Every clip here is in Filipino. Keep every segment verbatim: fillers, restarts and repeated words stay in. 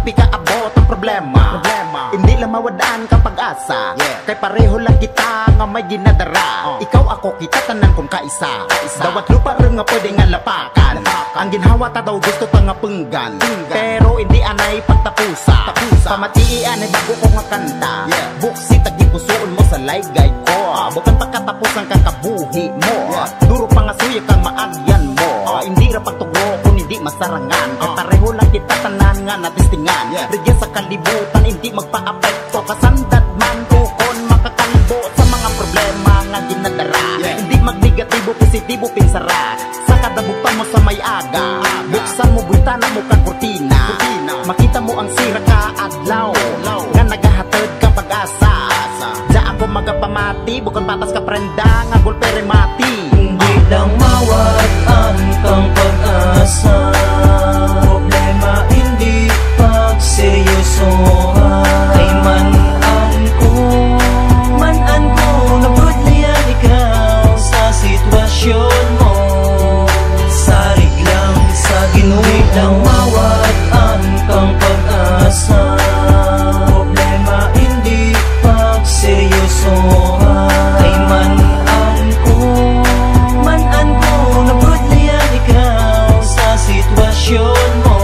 pikaabot ang problema, problema. Hindi lang mawadaan ka pag-asa, yeah. Kay pareho lang kita nga may ginadara, uh. Ikaw ako kita tanan kung kaisa, kaisa. Dawat lupa rin nga pwede nga lapakan, lapakan. Ang ginhawa ta daw gusto ta nga punggan, punggan. Pero hindi anay pagtapusa, tapusa. Pamatiian ay bago ko nga kanta, yeah. Buksi tagipusoon mo sa laygay ko, uh. Bukan pagkatapos ang kakabuhi mo, yeah. Duro pa nga suya kang maagyan mo, uh. Hindi ra pagtugro kung hindi masarangan, uh. Kay pareho lang kita tanan nga natistingan, yeah. Rigya sa kalibutan hindi magpa-apekto, kasandad man tukon makakalbo sa mga problema nga ginadara, yeah. Hindi magnegatibo, positibo pinsara, sa kadabugtan mo sa may aga, aga. Buksan mo buitana mo kang kurtina, kurtina. Makita mo ang sira ka adlaw, nga nagahatid ka pag-asa, da ako magapamati, bukod patas ka prenda nga golpere mati. Hindi lang mawatan kang pag-asa, problema hindi pagseryosohan. Kay man-an ko, man-an ko, nabudlian ikaw sa sitwasyon mo. Sarig lang sa Ginoo lang mawatan kang pag-asa, problema hindi pagseryosohan. Kay man-an ko, man-an ko, nabudlian ikaw sa sitwasyon mo.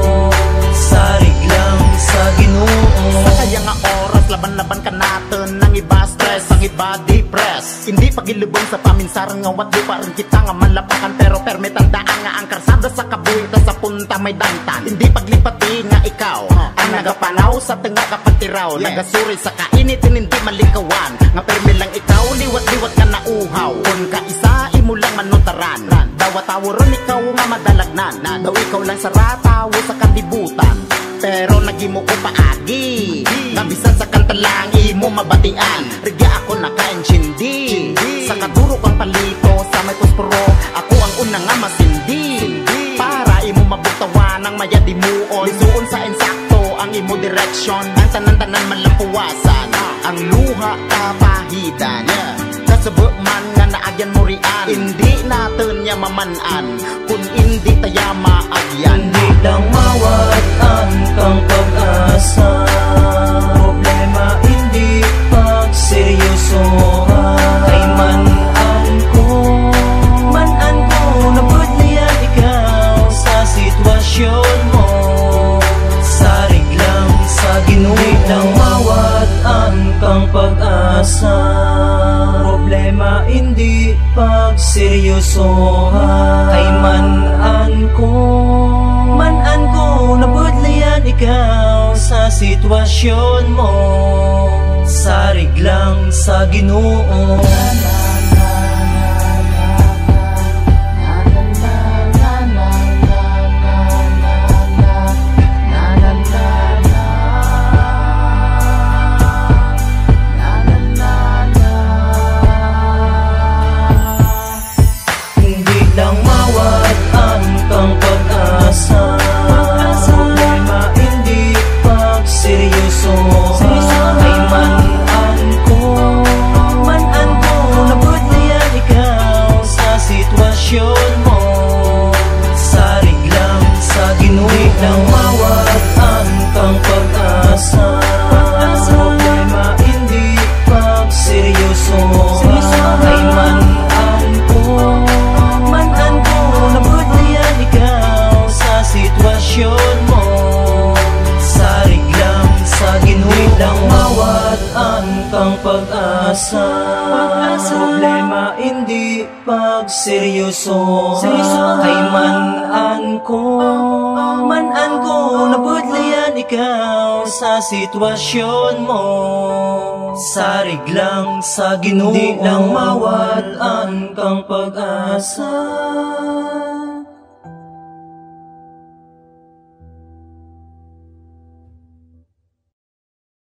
Sarig lang sa Ginoo. Sa kaya nga oras, laban-laban ka natin, ang iba stress, ang iba depress. Hindi pagilubong sa paminsarang nga wat di pa rin kita nga malapakan, pero perme tandaan nga ang karsada sa kabuhita sa punta may dantan. Hindi paglipati nga ikaw ang nagapanaw sa tenga kapagtiraw, yeah. Nagasuri sa kainitin hindi malikawan, nga perme lang ikaw liwat-liwat ka na uhaw. Kung kaisa imo lang manutaran, dawat-tawaron ikaw nga madalagnan, daw ikaw lang sa ratawo sa kalibutan. Pero nagimo ko paagi, nga bisan sa kanta lang imo mabatian. Rigya ako naka-enchindi, sa kaduro kang palito sa may pusporo, ako ang una nga masindi. Para imo mabuktawan ang mayadi muon, lisuon sa insakto ang imo direksyon, ang tanan-tanan malampuwasan, ang luha kapahidan, yeah. Kasubok man nga naagyan mo rian, hindi natin niya mamanan, kung hindi taya maagyan. Hindi lang mawatan kang pag-asa, problema hindi pagseryosohan. Kay man-an ko, man-an ko, nabudlian ikaw sa sitwasyon mo. Sarig lang sa Ginoo lang mawatan kang pag-asa, problema hindi pagseryosohan. Kay man-an ko, man-an ko, nabudlian ikaw sa sitwasyon mo. Sarig lang sa Ginoo. Pag-asa, problema hindi pagseryoso. Kay man-an ko, man-an ko, nabudlayan ikaw sa sitwasyon mo. Sarig lang sa Ginoo, di lang mawatan kang pag-asa.